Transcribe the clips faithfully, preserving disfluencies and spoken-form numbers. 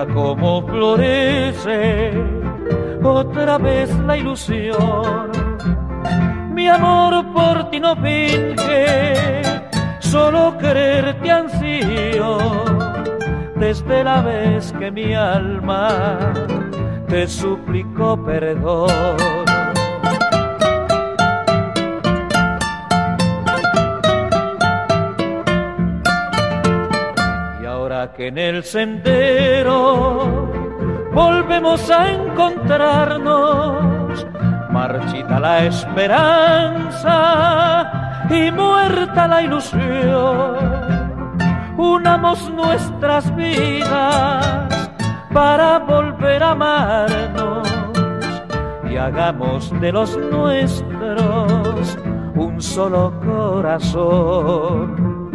Mira cómo florece otra vez la ilusión. Mi amor por ti no finge, solo quererte ansío. Desde la vez que mi alma te suplicó perdón. Y ahora que en el sendero volvemos a encontrarnos, marchita la esperanza y muerta la ilusión, unamos nuestras vidas para volver a amarnos y hagamos de los nuestros un solo corazón.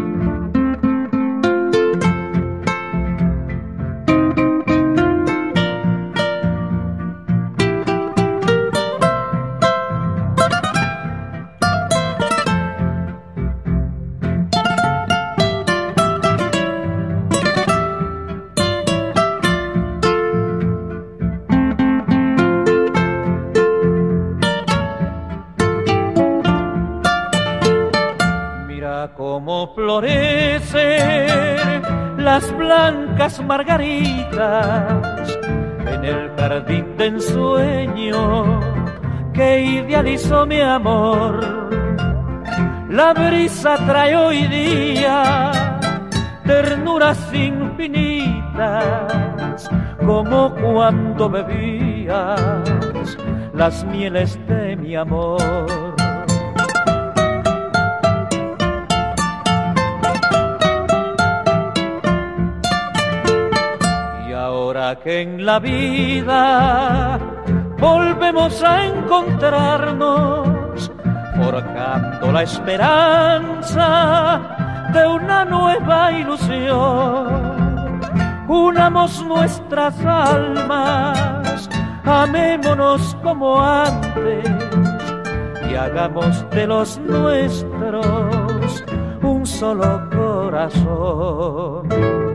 Cómo florecen las blancas margaritas en el jardín de ensueño que idealizó mi amor. La brisa trae hoy día ternuras infinitas, como cuando bebías las mieles de mi amor. Que en la vida volvemos a encontrarnos, forjando la esperanza de una nueva ilusión. Unamos nuestras almas, amémonos como antes y hagamos de los nuestros un solo corazón.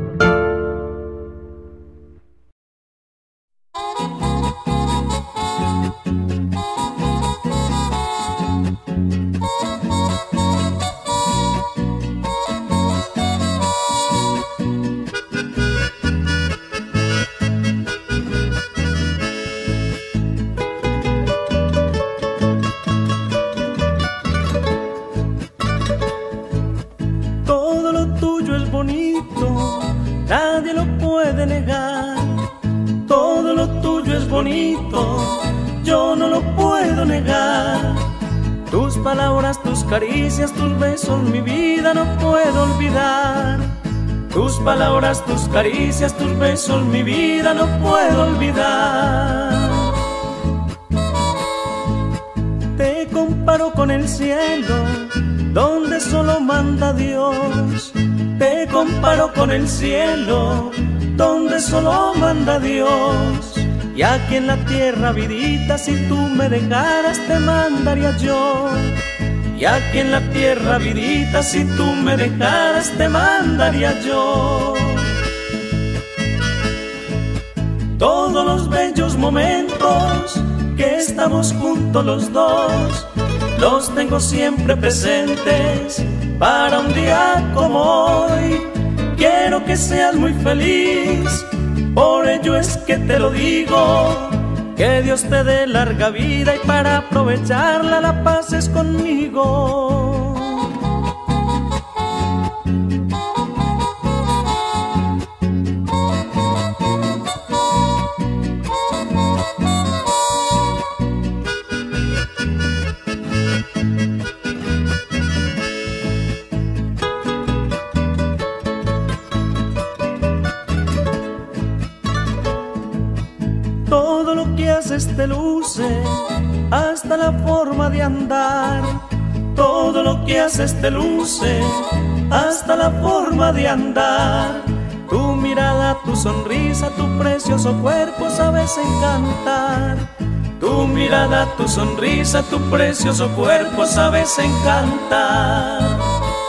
Caricias, tus besos, mi vida no puedo olvidar. Tus palabras, tus caricias, tus besos, mi vida no puedo olvidar. Te comparo con el cielo, donde solo manda Dios. Te comparo con el cielo, donde solo manda Dios. Y aquí en la tierra, vidita, si tú me dejaras, te mandaría yo. Y aquí en la tierra, vidita, si tú me dejaras, te mandaría yo. Todos los bellos momentos que estamos juntos los dos, los tengo siempre presentes para un día como hoy. Quiero que seas muy feliz, por ello es que te lo digo. Que Dios te dé larga vida y para aprovecharla la pases conmigo. Todo lo que haces te luce, hasta la forma de andar. Todo lo que haces te luce, hasta la forma de andar. Tu mirada, tu sonrisa, tu precioso cuerpo sabes encantar. Tu mirada, tu sonrisa, tu precioso cuerpo sabes encantar.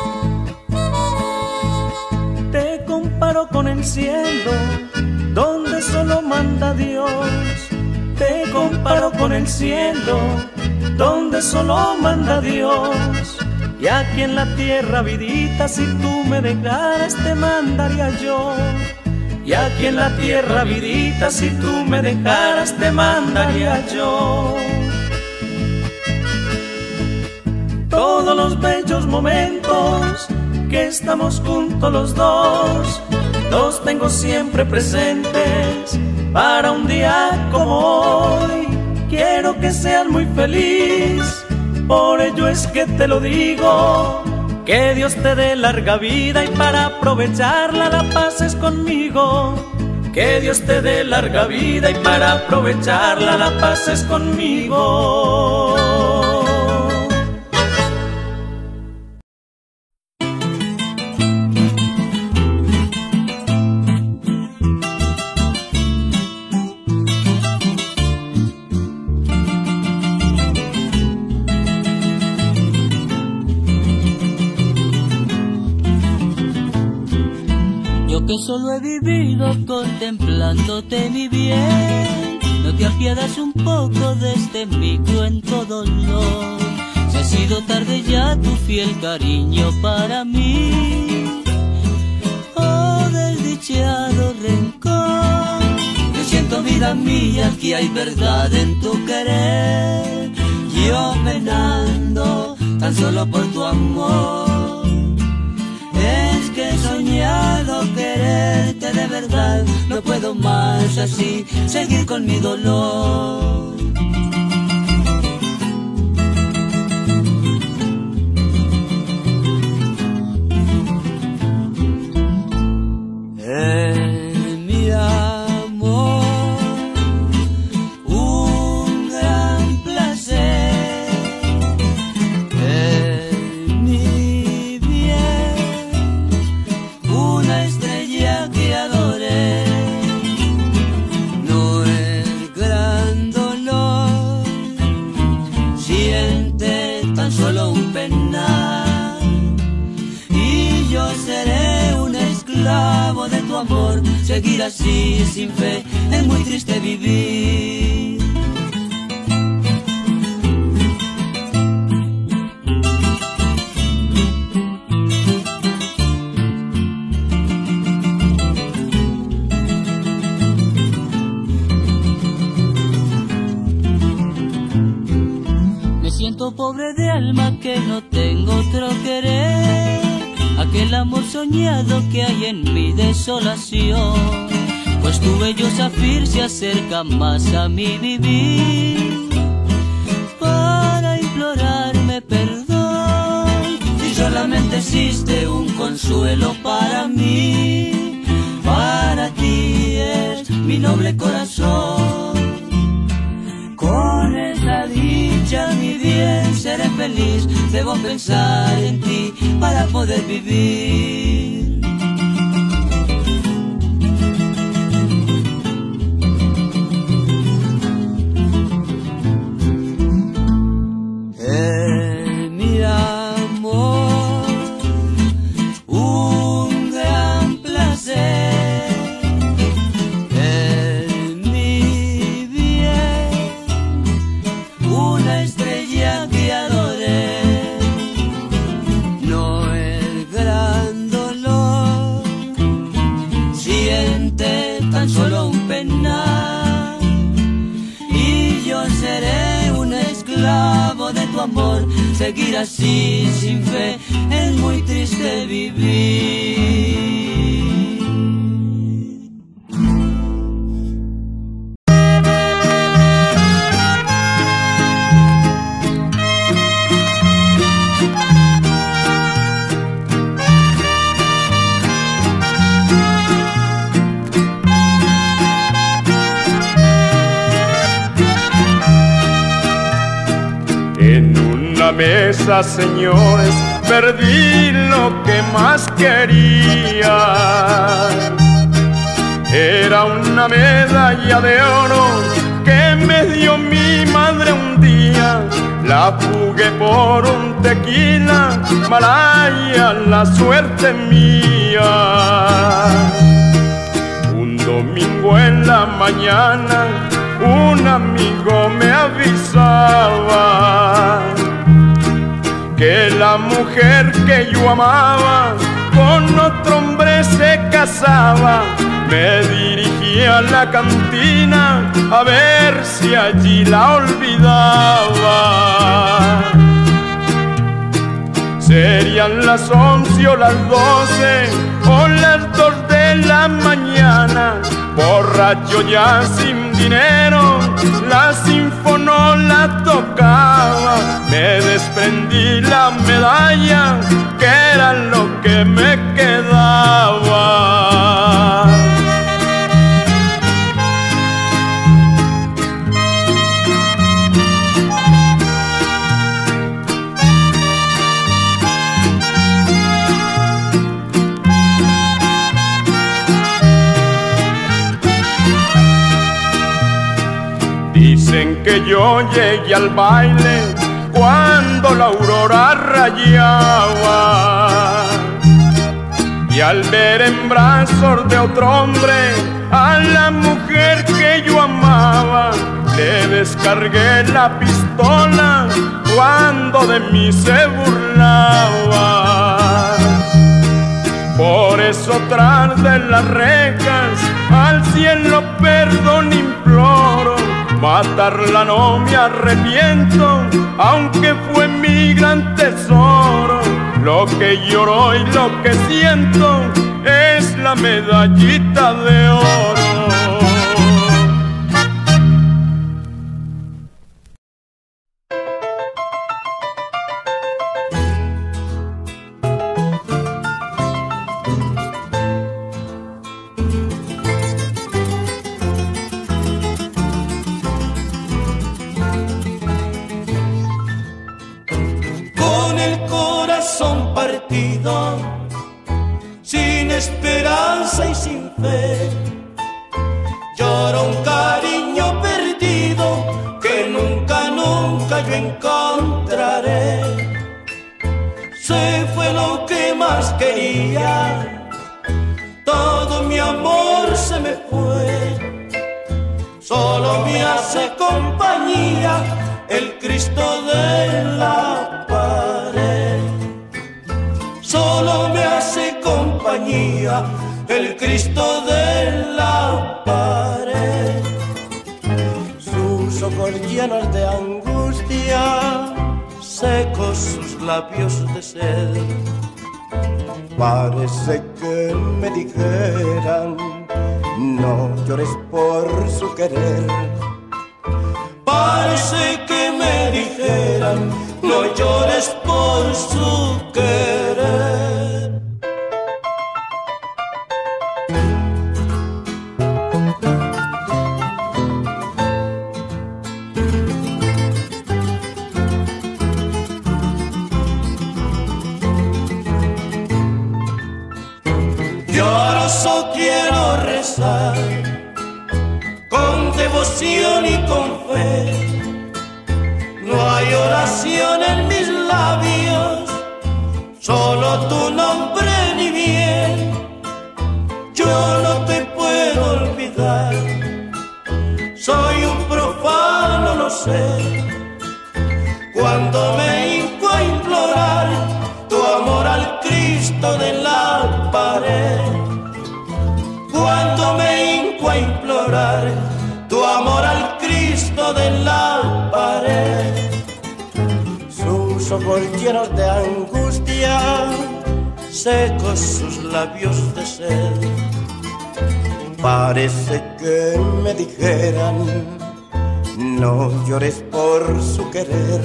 Te comparo con el cielo, donde donde solo manda Dios. Te comparo con el cielo, donde solo manda Dios. Y aquí en la tierra, vidita, si tú me dejaras te mandaría yo. Y aquí en la tierra, vidita, si tú me dejaras te mandaría yo. Todos los bellos momentos que estamos juntos los dos, los tengo siempre presentes para un día como hoy. Quiero que seas muy feliz, por ello es que te lo digo. Que Dios te dé larga vida y para aprovecharla la pases conmigo. Que Dios te dé larga vida y para aprovecharla la pases conmigo. Que solo he vivido contemplándote mi bien, no te apiedas un poco de este mi cruento dolor. Si ha sido tarde ya tu fiel cariño para mí, oh desdichado rencor. Yo siento vida mía que hay verdad en tu querer, yo penando tan solo por tu amor. Es que he soñado quererte de verdad, no puedo más así seguir con mi dolor. En mi amor, un gran placer. En mi bien, una estrella que adoré. No es gran dolor, siente tan solo un penar. Y yo seré un esclavo de tu amor, seguir así sin fe es muy triste vivir. Me siento pobre de alma que no tengo otro querer, aquel amor soñado que hay en mi desolación. Pues tu bello zafir se acerca más a mi vivir para implorarme perdón. Si solamente existe un consuelo para mí, para ti es mi noble corazón. Con esa dicha, mi bien, seré feliz. Debo pensar en ti para poder vivir. En mi amor, un gran placer. En mi bien, una estrella que adoré. No es gran dolor, siente tan solo un penar. Y yo seré un esclavo de tu amor, seguir así sin fe es muy triste vivir. En una mesa, señores, perdí lo que más quería. Era una medalla de oro que me dio mi madre un día. La jugué por un tequila, malaya la suerte mía. Un domingo en la la mañana un amigo me avisaba que la mujer que yo amaba con otro hombre se casaba. Me dirigí a la cantina a ver si allí la olvidaba. Serían las once o las doce o las dos de la mañana. Borracho ya sin dinero, la sinfonola tocaba. Me desprendí la medalla, que era lo que me quedaba. Dicen que yo llegué al baile cuando la aurora rayaba, y al ver en brazos de otro hombre a la mujer que yo amaba, le descargué la pistola cuando de mí se burlaba. Por eso tras de las rejas al cielo perdón imploro. Matarla no me arrepiento, aunque fue mi gran tesoro. Lo que lloro y lo que siento es la medallita de oro. Sin esperanza y sin fe, llora un cariño perdido que nunca, nunca yo encontraré. Se fue lo que más quería, todo mi amor se me fue. Solo me hace compañía el Cristo de la pared. Solo me hace compañía el Cristo de la pared. Sus ojos llenos de angustia, secos sus labios de sed. Parece que me dijeran, no llores por su querer. Parece que me dijeran, no llores por su querer. Lloroso quiero rezar, con devoción y con fe. No hay oración en mis labios, solo tu nombre ni bien. Yo no te puedo olvidar, soy un profano, lo sé. Cuando me hinco a implorar tu amor al Cristo de la pared. Cuando me hinco a implorar tu amor al Cristo de la pared. Sus ojos llenos de angustia, secos sus labios de sed. Parece que me dijeran, no llores por su querer.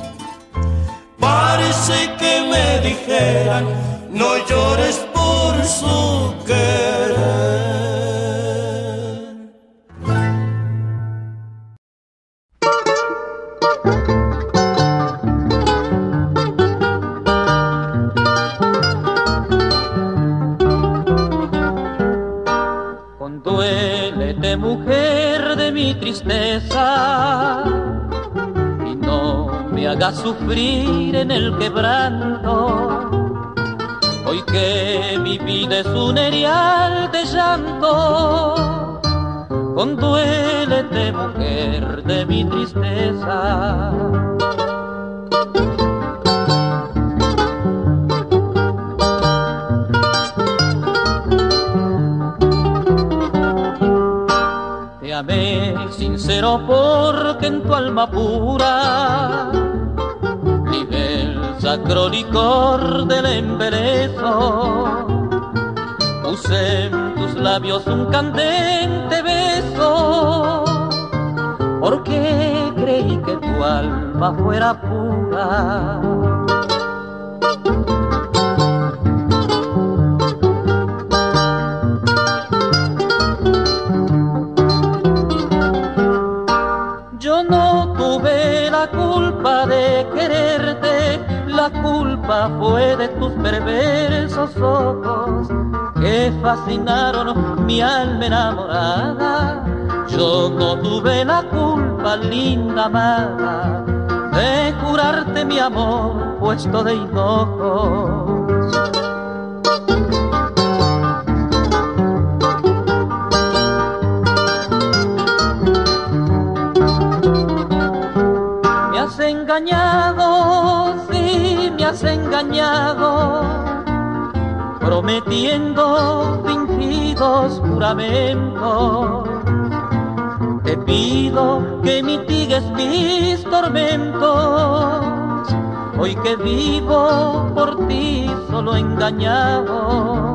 Parece que me dijeran, no llores por su querer. Conduélete, mujer, de mi tristeza, y no me hagas sufrir en el quebranto. Hoy que mi vida es un erial de llanto, con mi tristeza. Te amé sincero porque en tu alma pura vive el sacro licor del embeleso. Puse en tus labios un candente beso, porque creí que tu alma fuera pura. Yo no tuve la culpa de quererte, la culpa fue de tus perversos ojos que fascinaron mi alma enamorada. Yo no tuve la culpa, linda amada, de jurarte mi amor puesto de hinojos. Me has engañado, sí, me has engañado, prometiendo fingidos juramentos. Te pido que mitigues mis tormentos, hoy que vivo por ti solo engañado.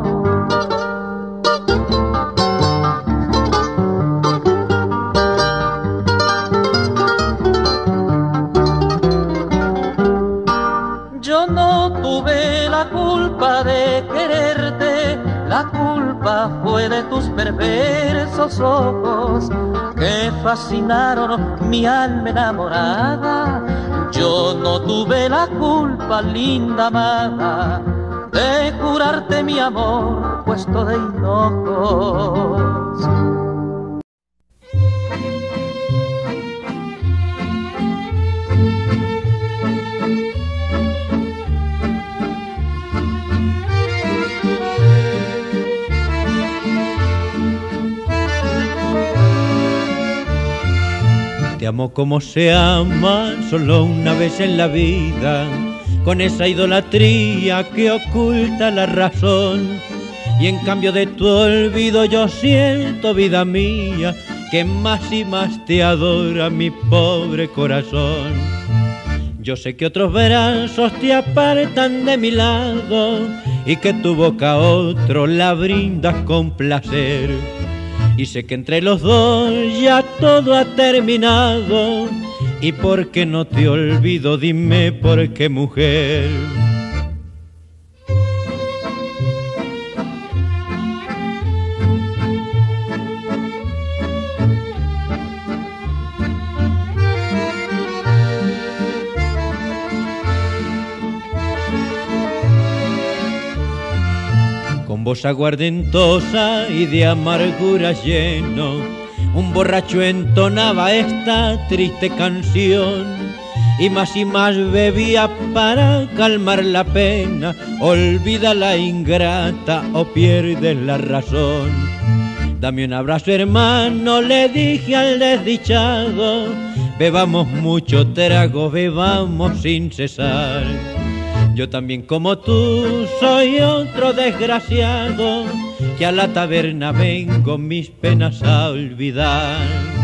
Yo no tuve la culpa de quererte, la culpa fue de tus perversos ojos que fascinaron mi alma enamorada. Yo no tuve la culpa, linda amada, de jurarte mi amor puesto de hinojos. Te amo como se ama, solo una vez en la vida, con esa idolatría que oculta la razón. Y en cambio de tu olvido yo siento, vida mía, que más y más te adora mi pobre corazón. Yo sé que otros brazos te apartan de mi lado y que tu boca a otro la brindas con placer. Y sé que entre los dos ya todo ha terminado. ¿Y por qué no te olvido? Dime por qué, mujer. Con voz aguardentosa y de amargura lleno, un borracho entonaba esta triste canción, y más y más bebía para calmar la pena. Olvida la ingrata o pierdes la razón. Dame un abrazo, hermano, le dije al desdichado, bebamos mucho trago, bebamos sin cesar. Yo también como tú soy otro desgraciado, que a la taberna vengo mis penas a olvidar.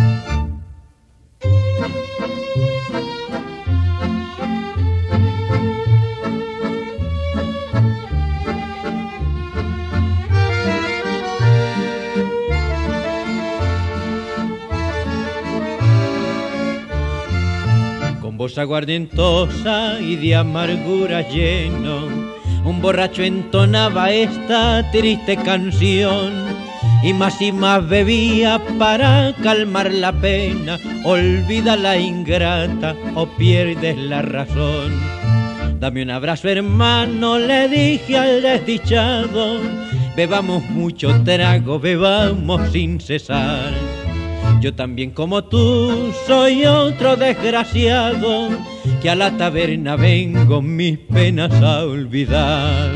Con voz aguardentosa y de amargura lleno, un borracho entonaba esta triste canción, y más y más bebía para calmar la pena. Olvida la ingrata o pierdes la razón. Dame un abrazo, hermano, le dije al desdichado, bebamos mucho trago, bebamos sin cesar. Yo también como tú soy otro desgraciado, que a la taberna vengo mis penas a olvidar.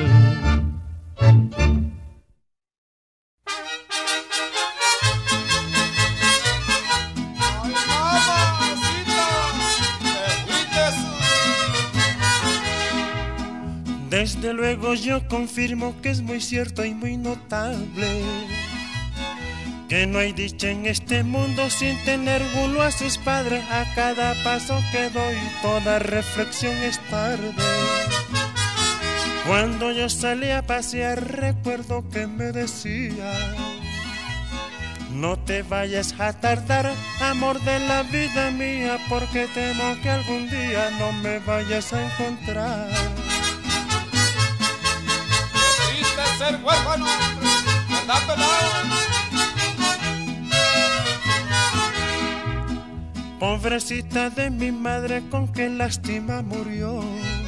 ¡Ay, mamacita! Desde luego yo confirmo que es muy cierto y muy notable que no hay dicha en este mundo sin tener bulo a sus padres. A cada paso que doy toda reflexión es tarde. Cuando yo salí a pasear recuerdo que me decía: no te vayas a tardar, amor de la vida mía, porque temo que algún día no me vayas a encontrar. Triste ser huérfano, ¿verdad, pelado? Pobrecita de mi madre, con qué lástima murió.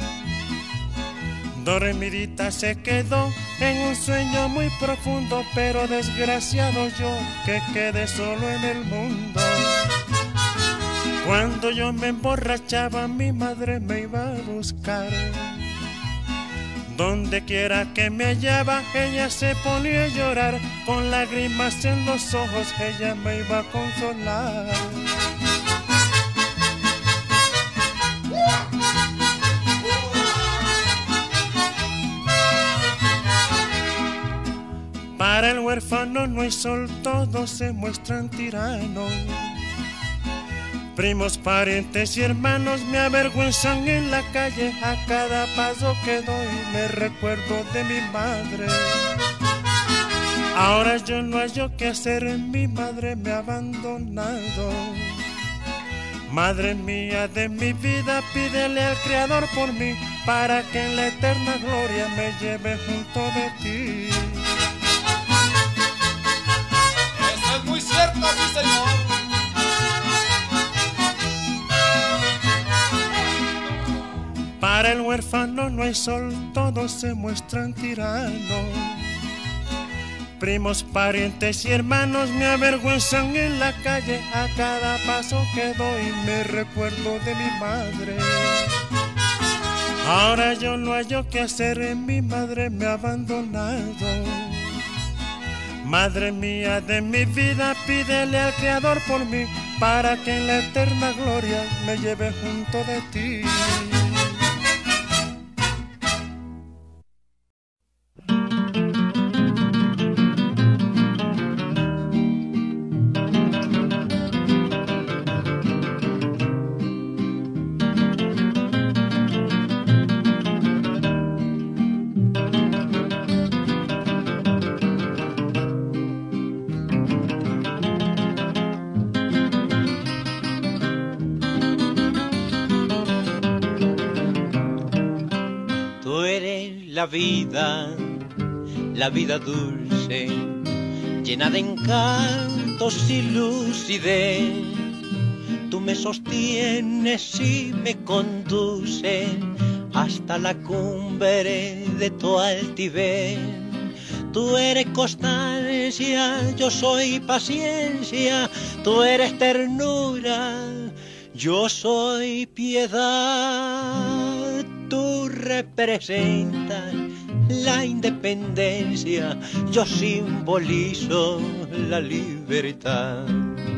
Dormidita se quedó en un sueño muy profundo, pero desgraciado yo que quedé solo en el mundo. Cuando yo me emborrachaba mi madre me iba a buscar. Donde quiera que me hallaba ella se ponía a llorar. Con lágrimas en los ojos ella me iba a consolar. Para el huérfano no hay sol, todos se muestran tiranos. Primos, parientes y hermanos me avergüenzan en la calle. A cada paso que doy me recuerdo de mi madre. Ahora yo no hallo qué hacer, mi madre me ha abandonado. Madre mía de mi vida, pídele al Creador por mí, para que en la eterna gloria me lleve junto de ti. Eso es muy cierto, sí, señor. Para el huérfano no hay sol, todos se muestran tiranos. Primos, parientes y hermanos me avergüenzan en la calle. A cada paso que doy me recuerdo de mi madre. Ahora yo no hallo qué hacer, mi madre me ha abandonado. Madre mía de mi vida, pídele al Creador por mí, para que en la eterna gloria me lleve junto de ti. La vida, la vida dulce, llena de encantos y lucidez. Tú me sostienes y me conduces hasta la cumbre de tu altivez. Tú eres constancia, yo soy paciencia. Tú eres ternura, yo soy piedad. Tú representas la independencia, yo simbolizo la libertad.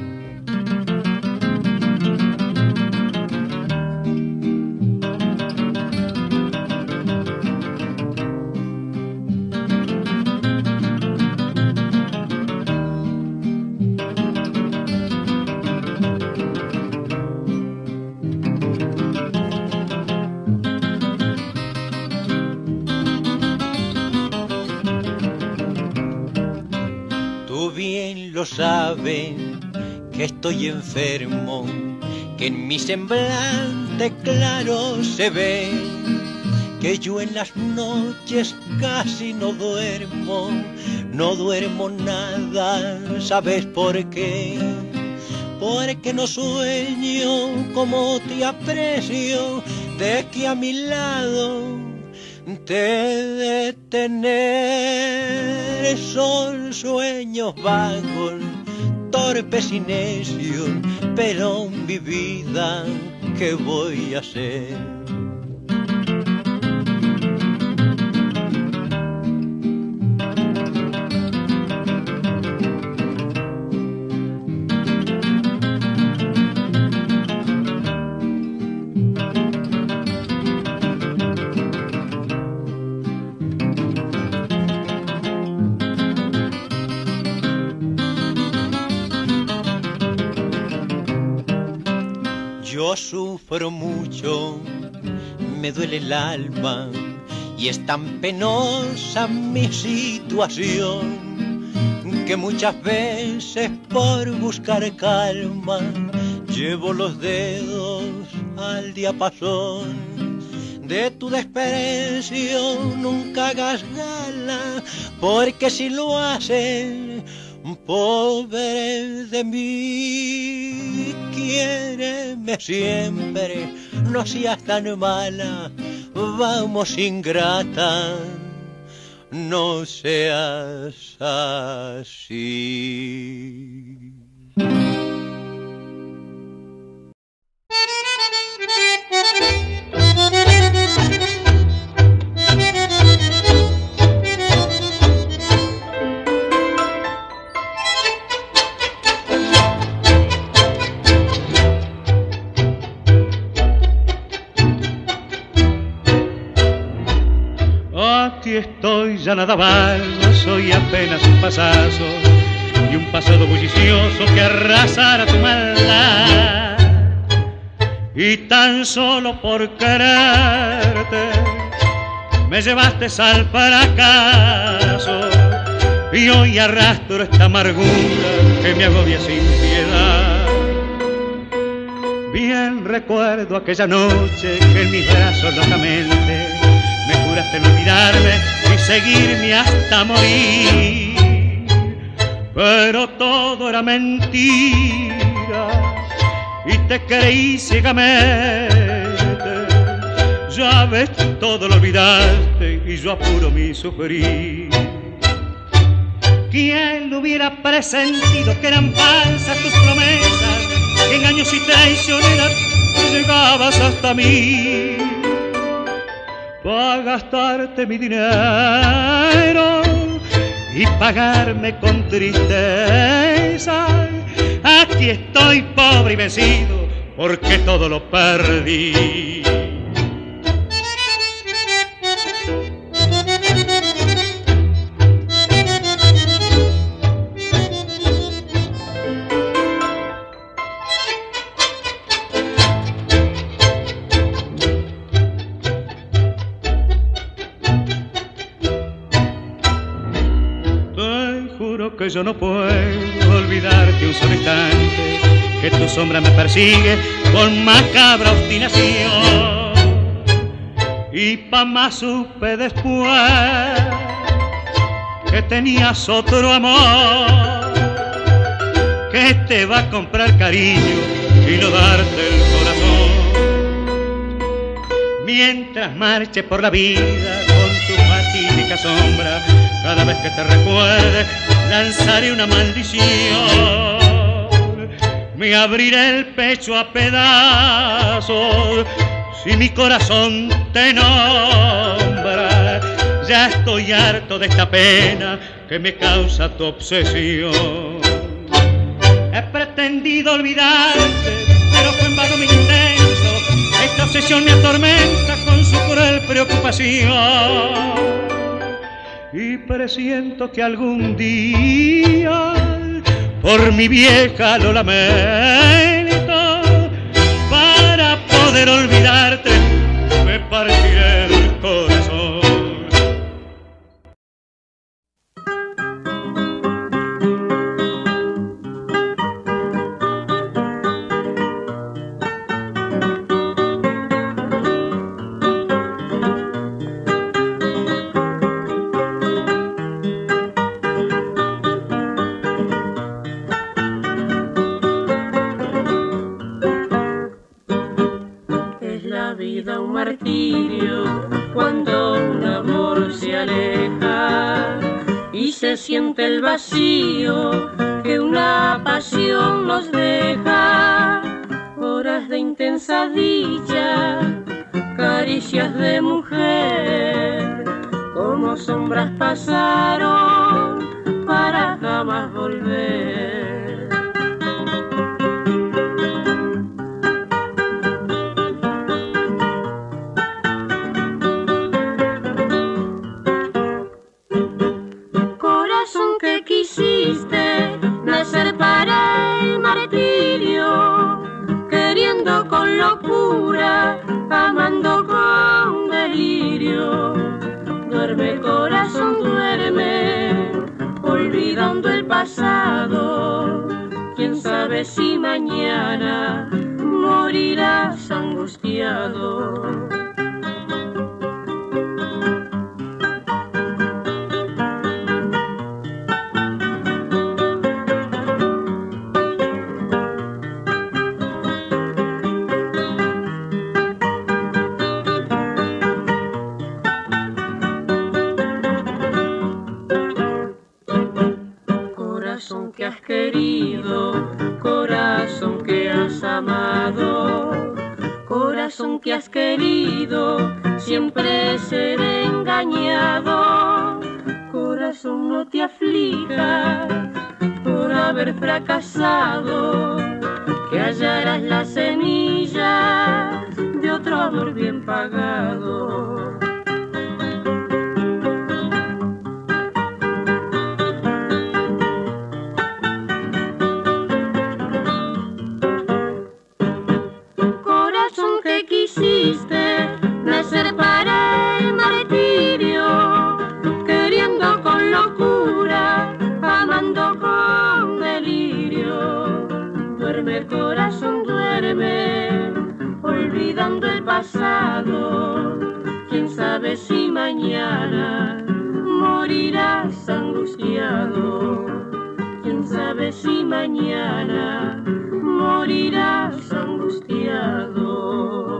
Lo saben que estoy enfermo, que en mi semblante claro se ve, que yo en las noches casi no duermo, no duermo nada, ¿sabes por qué? Porque no sueño como te aprecio, de que a mi lado te de tener. Son sueños vagos, torpes y necios, pero mi vida, ¿qué voy a hacer? Yo sufro mucho, me duele el alma y es tan penosa mi situación que muchas veces por buscar calma llevo los dedos al diapasón de tu desprecio. Nunca hagas gala, porque si lo haces, pobre de mí, quiéreme siempre, no seas tan mala, vamos ingrata, no seas así. Aquí estoy, ya nada más, no soy apenas un pasazo y un pasado bullicioso que arrasara tu maldad. Y tan solo por quererte me llevaste al fracaso y hoy arrastro esta amargura que me agobia sin piedad. Bien recuerdo aquella noche que en mis brazos locamente me juraste no olvidarme y seguirme hasta morir, pero todo era mentira y te creí ciegamente. Ya ves, todo lo olvidaste y yo apuro mi sufrir. ¿Quién lo hubiera presentido que eran falsas tus promesas, que engaños y traicioneras llegabas hasta mí? Pa' gastarte mi dinero y pagarme con tristeza. Aquí estoy pobre y vencido porque todo lo perdí. Que yo no puedo olvidarte un solo instante, que tu sombra me persigue con macabra obstinación. Y pa' más supe después que tenías otro amor, que te va a comprar cariño y no darte el corazón. Mientras marche por la vida con tu fatídica sombra, cada vez que te recuerde lanzaré una maldición. Me abriré el pecho a pedazos si mi corazón te nombra. Ya estoy harto de esta pena que me causa tu obsesión. He pretendido olvidarte, pero fue en vano mi intento. Esta obsesión me atormenta con su cruel preocupación. Y presiento que algún día por mi vieja lo lamento. Para poder olvidarte me partiré el corazón. Un martirio cuando un amor se aleja y se siente el vacío que una pasión nos deja. Horas de intensa dicha, caricias de mujer, como sombras pasaron para jamás volver. Nacer para el martirio, queriendo con olvidando el pasado. Quién sabe si mañana morirás angustiado. Corazón que has querido, corazón que has amado, corazón que has querido, siempre ser engañado. Corazón, no te aflijas por haber fracasado, que hallarás la semilla de otro amor bien pagado. Nacer para el martirio, queriendo con locura, amando con delirio. Duerme corazón, duerme, olvidando el pasado. Quién sabe si mañana morirás angustiado. Quién sabe si mañana morirás angustiado.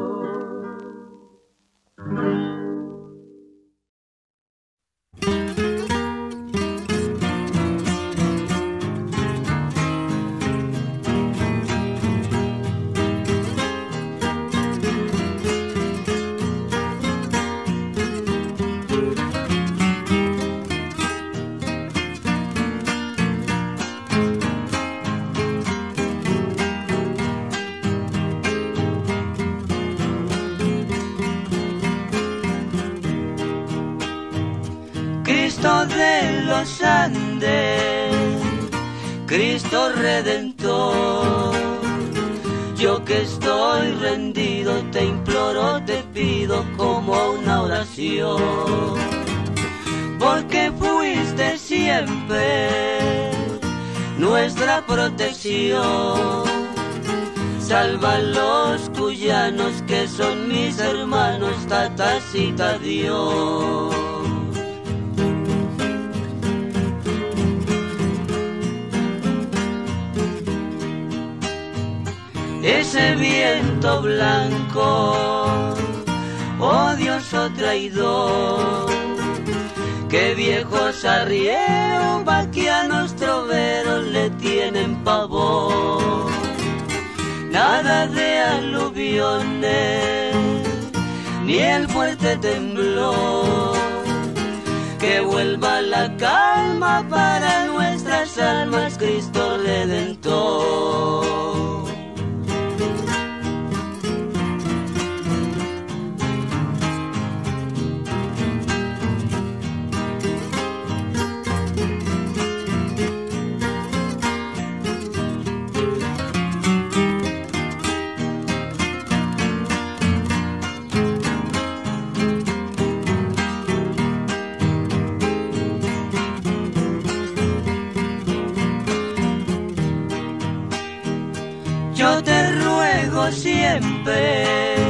Cristo de los Andes, Cristo Redentor, yo que estoy rendido te imploro, te pido como una oración, porque fuiste siempre nuestra protección. Salva a los cuyanos que son mis hermanos, Tatacita Dios. Ese viento blanco, odioso traidor, que viejos arrieros, vaquianos, troveros le tienen pavor. Nada de aluviones, ni el fuerte temblor, que vuelva la calma para nuestras almas, Cristo Redentor. Yo te ruego siempre,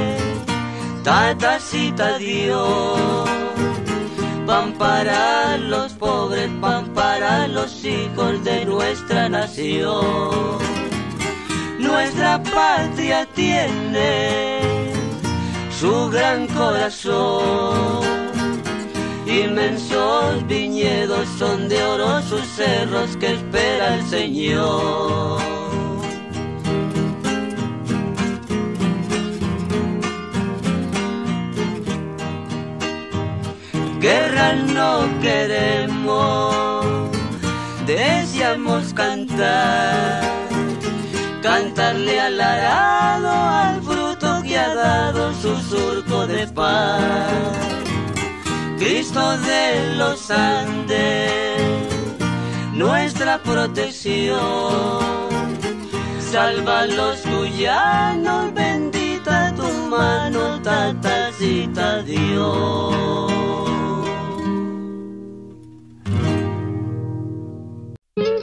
Tatacita Dios, pan para los pobres, pan para los hijos de nuestra nación. Nuestra patria tiene su gran corazón, inmensos viñedos son de oro sus cerros que espera el Señor. Guerra no queremos, deseamos cantar, cantarle al arado, al fruto que ha dado su surco de paz. Cristo de los Andes, nuestra protección, salva a los cuyanos, bendita tu mano, Tatacita Dios.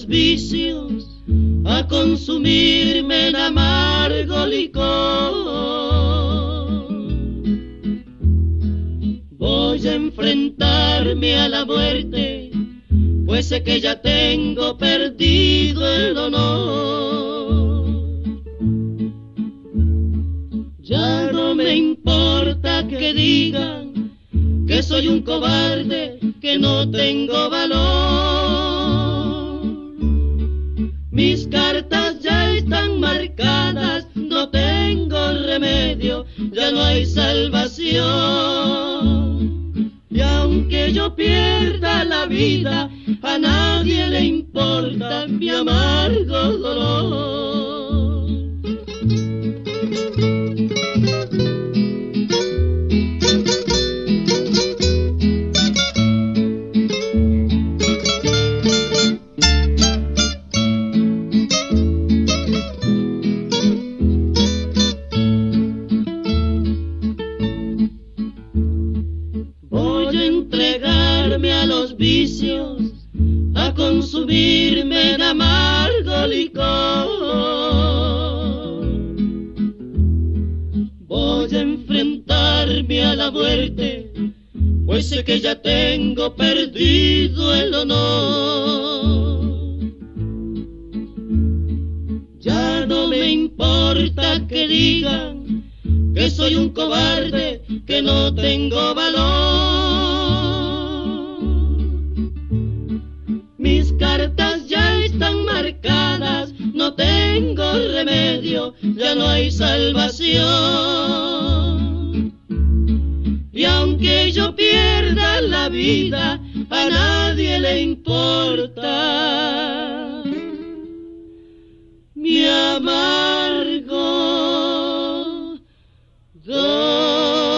los vicios, a consumirme en amargo licor. Voy a enfrentarme a la muerte, pues sé que ya tengo perdido el honor. Ya no me importa que digan que soy un cobarde, que no tengo valor. Mis cartas ya están marcadas, no tengo remedio, ya no hay salvación. Y aunque yo pierda la vida, a nadie le importa mi amargo dolor. Vicios, a consumirme en amargo licor. Voy a enfrentarme a la muerte, pues sé que ya tengo perdido el honor. Ya no me importa que digan que soy un cobarde, que no tengo valor. Mis cartas ya están marcadas, no tengo remedio, ya no hay salvación. Y aunque yo pierda la vida, a nadie le importa mi amargo dolor.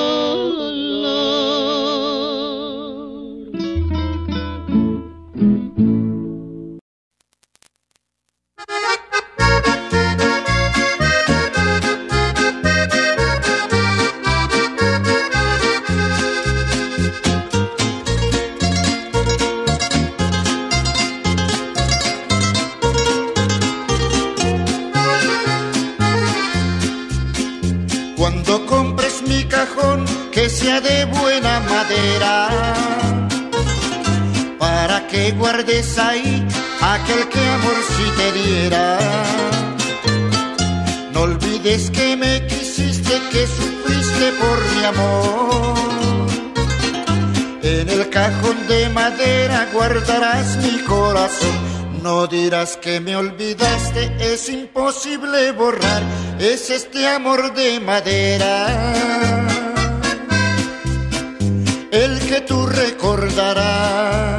Cuando compres mi cajón, que sea de buena madera, para que guardes ahí aquel que amor sí te diera. No olvides que me quisiste, que sufriste por mi amor. En el cajón de madera guardarás mi corazón. No dirás que me olvidaste, es imposible borrar, es este amor de madera el que tú recordarás.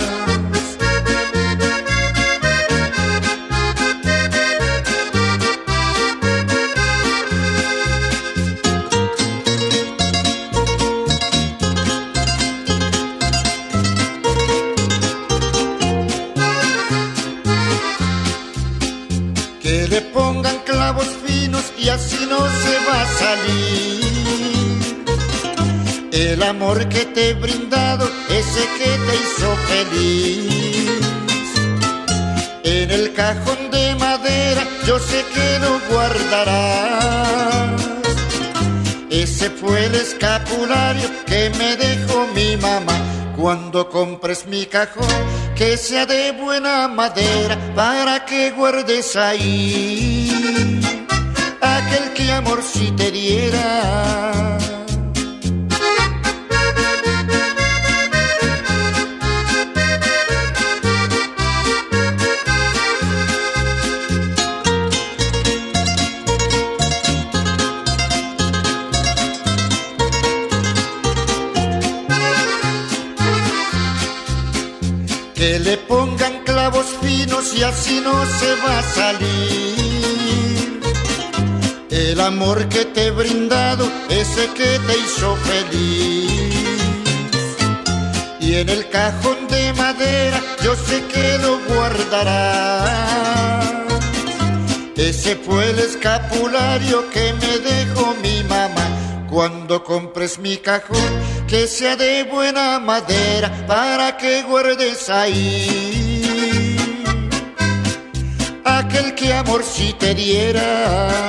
Que le pongan clavos finos y así no se va a salir el amor que te he brindado, ese que te hizo feliz. En el cajón de madera yo sé que lo guardarás. Ese fue el escapulario que me dejó mi mamá. Cuando compres mi cajón, que sea de buena madera, para que guardes ahí aquel que amor sí te diera. Que le pongan clavos finos y así no se va a salir el amor que te he brindado, ese que te hizo feliz. Y en el cajón de madera yo sé que lo guardarás. Ese fue el escapulario que me dejó mi mamá. Cuando compres mi cajón, que sea de buena madera, para que guardes ahí amor si te diera.